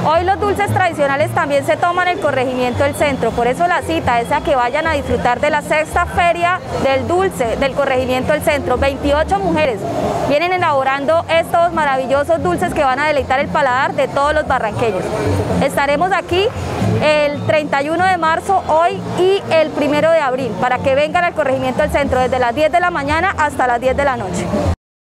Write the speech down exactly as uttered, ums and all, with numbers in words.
Hoy los dulces tradicionales también se toman en el corregimiento del centro, por eso la cita es a que vayan a disfrutar de la sexta feria del dulce del corregimiento del centro. veintiocho mujeres vienen elaborando estos maravillosos dulces que van a deleitar el paladar de todos los barranqueños. Estaremos aquí el treinta y uno de marzo, hoy, y el primero de abril, para que vengan al corregimiento del centro desde las diez de la mañana hasta las diez de la noche.